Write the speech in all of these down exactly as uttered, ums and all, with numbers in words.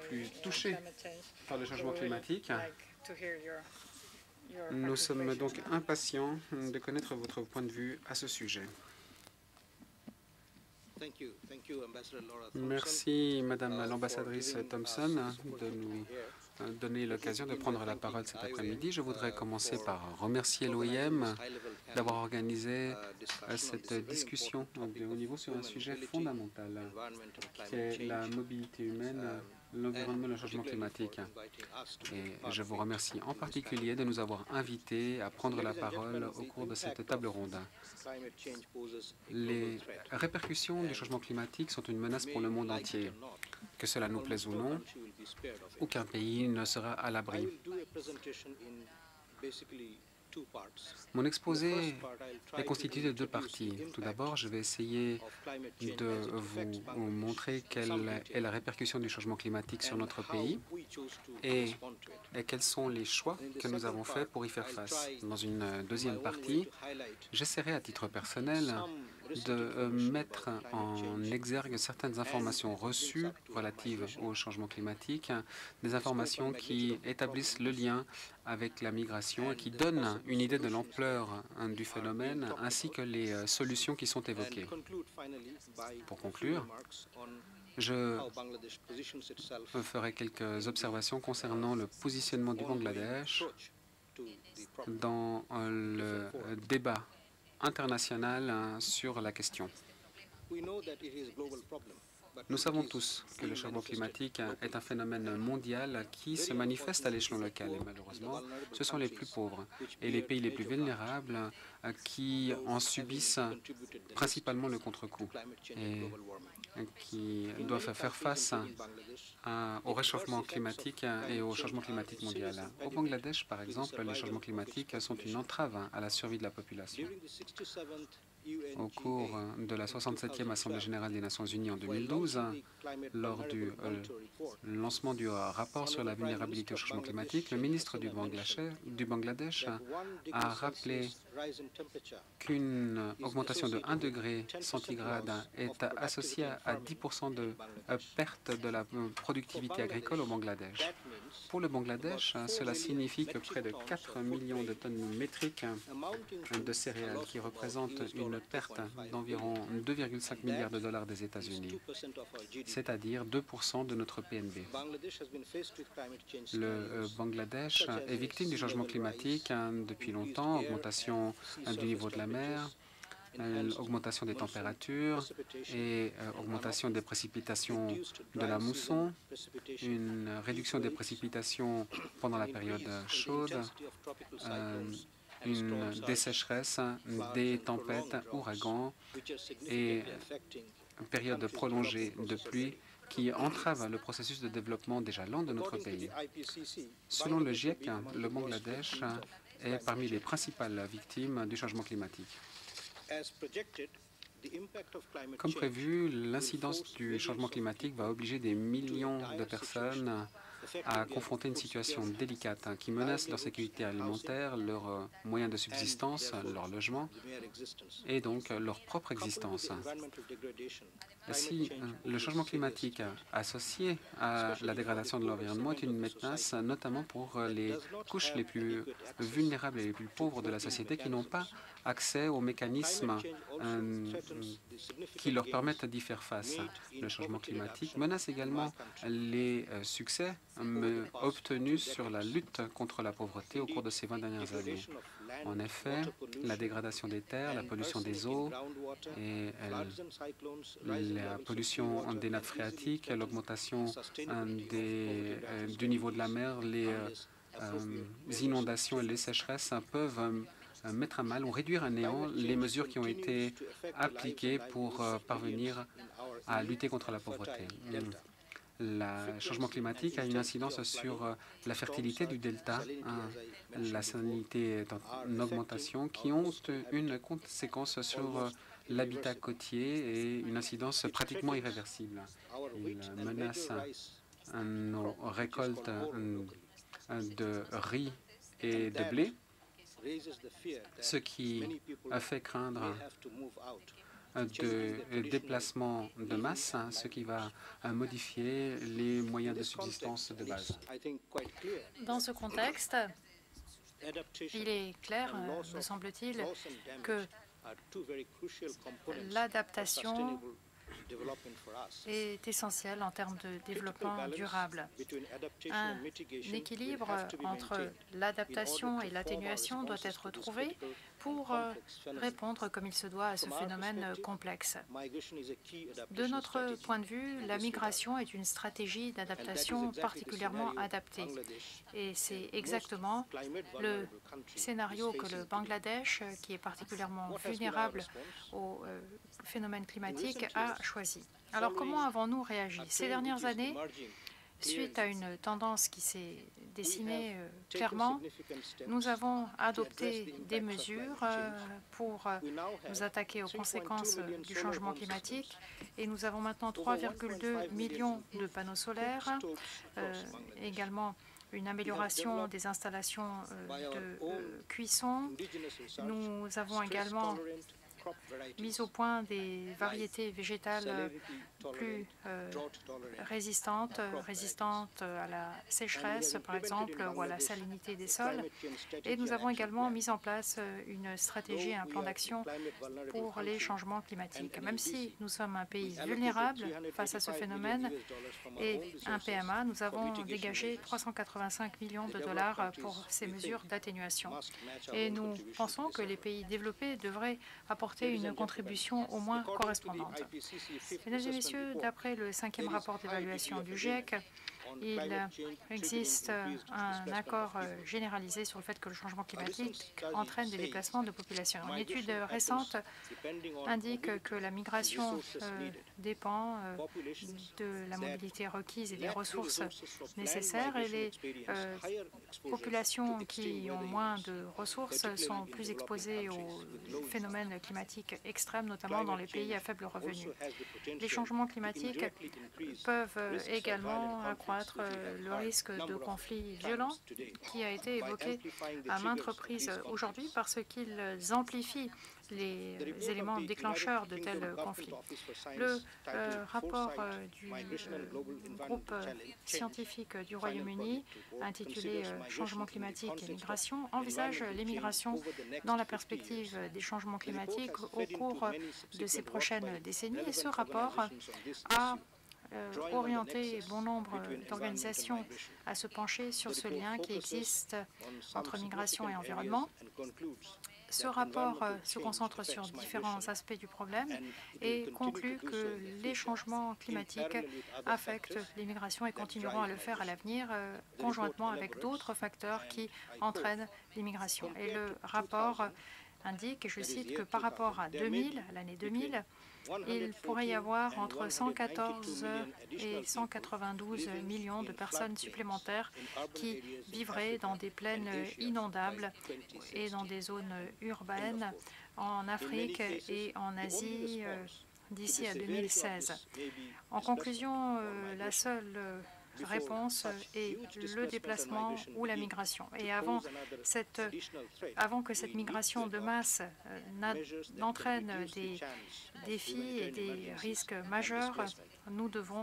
plus touchés par le changement climatique. Nous sommes donc impatients de connaître votre point de vue à ce sujet. Merci, Madame l'ambassadrice Thompson, de nous donner l'occasion de prendre la parole cet après-midi. Je voudrais commencer par remercier l'O I M d'avoir organisé cette discussion de haut niveau sur un sujet fondamental, qui est la mobilité humaine, l'environnement et le changement climatique. Et je vous remercie en particulier de nous avoir invités à prendre la parole au cours de cette table ronde. Les répercussions du changement climatique sont une menace pour le monde entier. Que cela nous plaise ou non, aucun pays ne sera à l'abri. Mon exposé est constitué de deux parties. Tout d'abord, je vais essayer de vous montrer quelle est la répercussion du changement climatique sur notre pays et, et quels sont les choix que nous avons faits pour y faire face. Dans une deuxième partie, j'essaierai à titre personnel de mettre en exergue certaines informations reçues relatives au changement climatique, des informations qui établissent le lien avec la migration et qui donnent une idée de l'ampleur du phénomène ainsi que les solutions qui sont évoquées. Pour conclure, je ferai quelques observations concernant le positionnement du Bangladesh dans le débat international sur la question. Nous savons tous que le changement climatique est un phénomène mondial qui se manifeste à l'échelon local. Et malheureusement, ce sont les plus pauvres et les pays les plus vulnérables qui en subissent principalement le contre-coup et qui doivent faire face à, au réchauffement climatique et au changement climatique mondial. Au Bangladesh, par exemple, les changements climatiques sont une entrave à la survie de la population. Au cours de la soixante-septième Assemblée générale des Nations unies en deux mille douze, lors du euh, lancement du rapport sur la vulnérabilité au changement climatique, le ministre du Bangladesh, du Bangladesh a rappelé qu'une augmentation de un degré centigrade est associée à dix pour cent de perte de la productivité agricole au Bangladesh. Pour le Bangladesh, cela signifie que près de quatre millions de tonnes métriques de céréales, qui représentent une perte d'environ deux virgule cinq milliards de dollars des États-Unis, c'est-à-dire deux pour cent de notre P N B. Le Bangladesh est victime du changement climatique depuis longtemps, augmentation du niveau de la mer, augmentation des températures et euh, augmentation des précipitations de la mousson, une réduction des précipitations pendant la période chaude, euh, une, des sécheresses, des tempêtes, ouragans et une période prolongée de pluie qui entrave le processus de développement déjà lent de notre pays. Selon le GIEC, le Bangladesh est parmi les principales victimes du changement climatique. Comme prévu, l'incidence du changement climatique va obliger des millions de personnes à confronter une situation délicate hein, qui menace leur sécurité alimentaire, leurs euh, moyens de subsistance, leur logement et donc euh, leur propre existence. Si euh, le changement climatique associé à la dégradation de l'environnement est une menace, notamment pour euh, les couches les plus vulnérables et les plus pauvres de la société qui n'ont pas accès aux mécanismes euh, qui leur permettent d'y faire face. Le changement climatique menace également les euh, succès euh, obtenus sur la lutte contre la pauvreté au cours de ces vingt dernières années. En effet, la dégradation des terres, la pollution des eaux et euh, la pollution des nappes phréatiques, l'augmentation euh, du niveau de la mer, les euh, inondations et les sécheresses peuvent euh, mettre à mal ou réduire à néant les mesures qui ont été appliquées pour euh, parvenir à lutter contre la pauvreté. Le changement climatique a une incidence sur euh, la fertilité du delta, hein, la salinité est en augmentation, qui ont une conséquence sur euh, l'habitat côtier et une incidence pratiquement irréversible. Il menace euh, nos récoltes euh, de riz et de blé, ce qui a fait craindre de déplacement de masse, ce qui va modifier les moyens de subsistance de base. Dans ce contexte, il est clair, me semble-t-il, que l'adaptation est essentielle en termes de développement durable. Un équilibre entre l'adaptation et l'atténuation doit être trouvé pour répondre comme il se doit à ce phénomène complexe. De notre point de vue, la migration est une stratégie d'adaptation particulièrement adaptée. Et c'est exactement le scénario que le Bangladesh, qui est particulièrement vulnérable au phénomène climatique, a choisi. Alors comment avons-nous réagi? Ces dernières années, suite à une tendance qui s'est dessinée euh, clairement, nous avons adopté des mesures euh, pour euh, nous attaquer aux conséquences euh, du changement climatique et nous avons maintenant trois virgule deux millions de panneaux solaires, euh, également une amélioration des installations euh, de euh, cuisson. Nous avons également mis au point des variétés végétales plus euh, résistantes, résistantes à la sécheresse, par exemple, ou à la salinité des sols. Et nous avons également mis en place une stratégie, un plan d'action pour les changements climatiques. Même si nous sommes un pays vulnérable face à ce phénomène et un P M A, nous avons dégagé trois cent quatre-vingt-cinq millions de dollars pour ces mesures d'atténuation. Et nous pensons que les pays développés devraient apporter une contribution au moins correspondante. Mesdames et messieurs, d'après le cinquième rapport d'évaluation du GIEC, il existe un accord généralisé sur le fait que le changement climatique entraîne des déplacements de population. Une étude récente indique que la migration euh, dépend euh, de la mobilité requise et des ressources nécessaires, et les euh, populations qui ont moins de ressources sont plus exposées aux phénomènes climatiques extrêmes, notamment dans les pays à faible revenu. Les changements climatiques peuvent également accroître le risque de conflits violents qui a été évoqué à maintes reprises aujourd'hui parce qu'ils amplifient les éléments déclencheurs de tels conflits. Le euh, rapport euh, du euh, groupe scientifique du Royaume-Uni intitulé euh, « Changement climatique et migration » envisage les migrations dans la perspective des changements climatiques au cours de ces prochaines décennies, et ce rapport a Euh, orienter bon nombre d'organisations à se pencher sur ce lien qui existe entre migration et environnement. Ce rapport euh, se concentre sur différents aspects du problème et conclut que les changements climatiques affectent les migrations et continueront à le faire à l'avenir, euh, conjointement avec d'autres facteurs qui entraînent l'immigration. Et le rapport indique, et je cite, que par rapport à deux mille, l'année deux mille, il pourrait y avoir entre cent quatorze et cent quatre-vingt-douze millions de personnes supplémentaires qui vivraient dans des plaines inondables et dans des zones urbaines en Afrique et en Asie euh, d'ici à deux mille seize. En conclusion, euh, la seule euh, réponse est le déplacement ou la migration. Et avant, cette, avant que cette migration de masse n'entraîne des défis et des risques majeurs, nous devons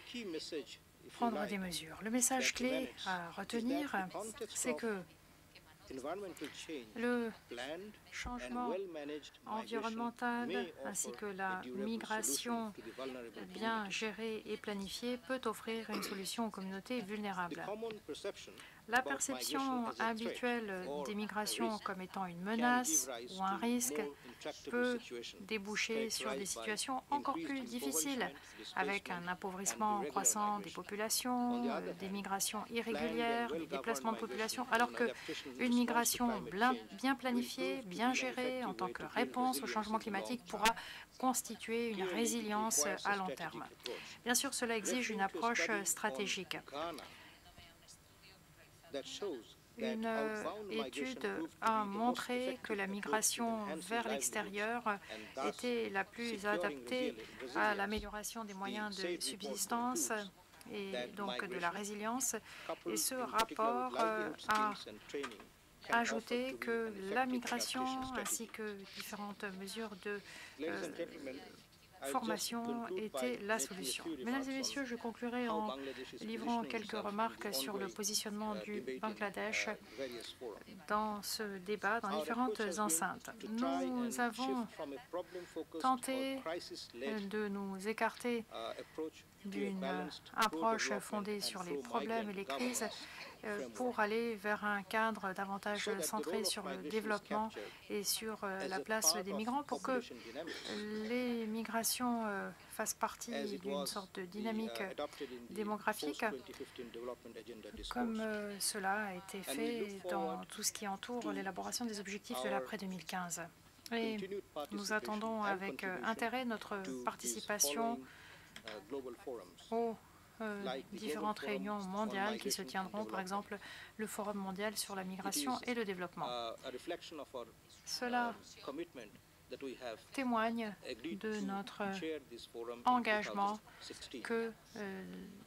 prendre des mesures. Le message clé à retenir, c'est que le changement environnemental ainsi que la migration bien gérée et planifiée peut offrir une solution aux communautés vulnérables. La perception habituelle des migrations comme étant une menace ou un risque peut déboucher sur des situations encore plus difficiles, avec un appauvrissement croissant des populations, des migrations irrégulières, des déplacements de population, alors qu'une migration bien planifiée, bien gérée en tant que réponse au changement climatique pourra constituer une résilience à long terme. Bien sûr, cela exige une approche stratégique. Une étude a montré que la migration vers l'extérieur était la plus adaptée à l'amélioration des moyens de subsistance et donc de la résilience. Et ce rapport a ajouter que la migration ainsi que différentes mesures de euh, formation était la solution. Mesdames et messieurs, je conclurai en livrant quelques remarques sur le positionnement du Bangladesh dans ce débat dans différentes enceintes. Nous avons tenté de nous écarter d'une approche fondée sur les problèmes et les crises pour aller vers un cadre davantage centré sur le développement et sur la place des migrants pour que les migrations fassent partie d'une sorte de dynamique démographique comme cela a été fait dans tout ce qui entoure l'élaboration des objectifs de l'après deux mille quinze. Et nous attendons avec intérêt notre participation aux euh, différentes réunions mondiales qui se tiendront, par exemple le Forum mondial sur la migration et le développement. Cela témoigne de notre engagement que euh,